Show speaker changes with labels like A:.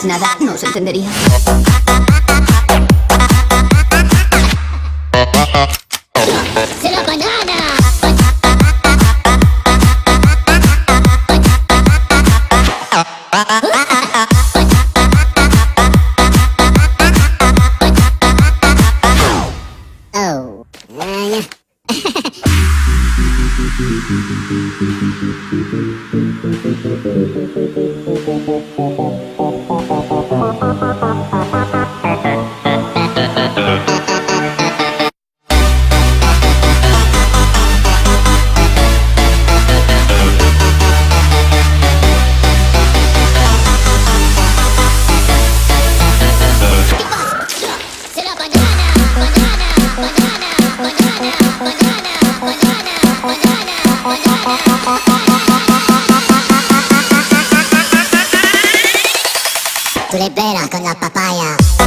A: dijerais nada, no se entendería.
B: ¡Será banana! Oh. Tú le pegas con la papaya.